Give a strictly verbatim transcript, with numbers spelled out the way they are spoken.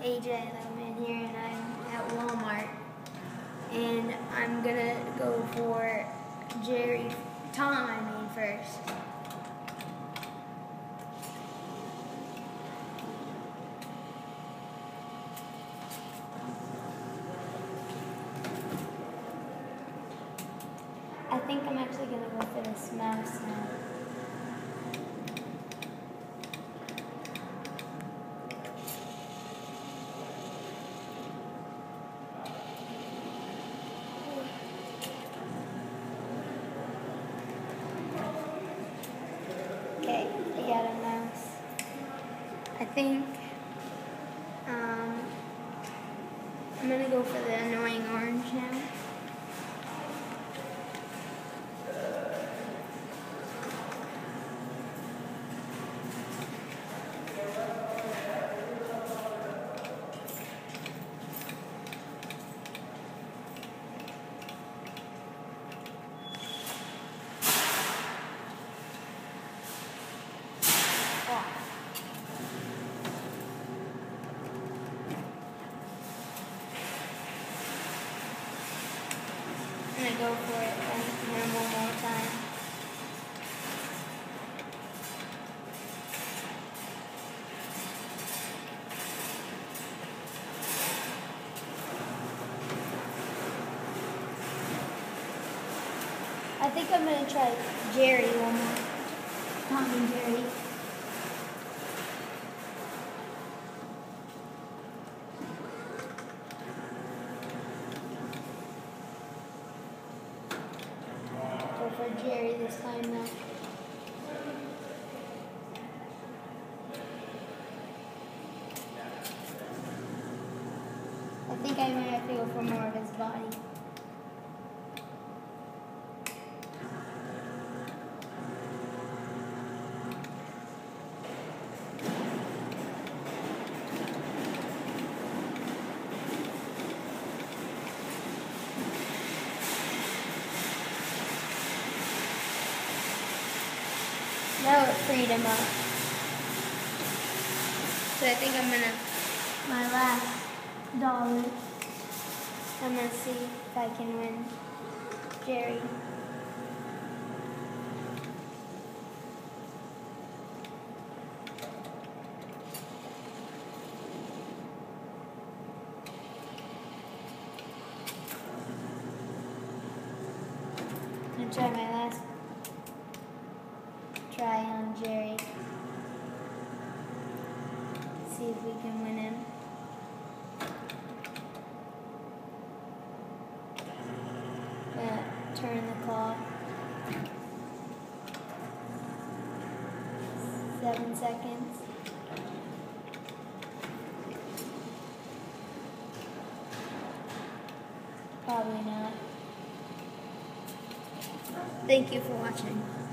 A J Loman here, and I'm at Walmart, and I'm gonna go for Jerry, Tom, I mean, first. I think I'm actually gonna go for this mouse now. Okay, I got a mouse. I think um, I'm gonna go for the annoying orange now. I'm gonna go for it and one more time. I think I'm gonna try Jerry one more. Tom and Jerry. Go for Jerry this time though. I think I might have to go for more of his body. Now it freed him up. So I think I'm gonna, my last dollar, I'm gonna see if I can win Jerry. I'm gonna try my last try on Jerry. See if we can win him. Gonna turn the clock. Seven seconds. Probably not. Thank you for watching.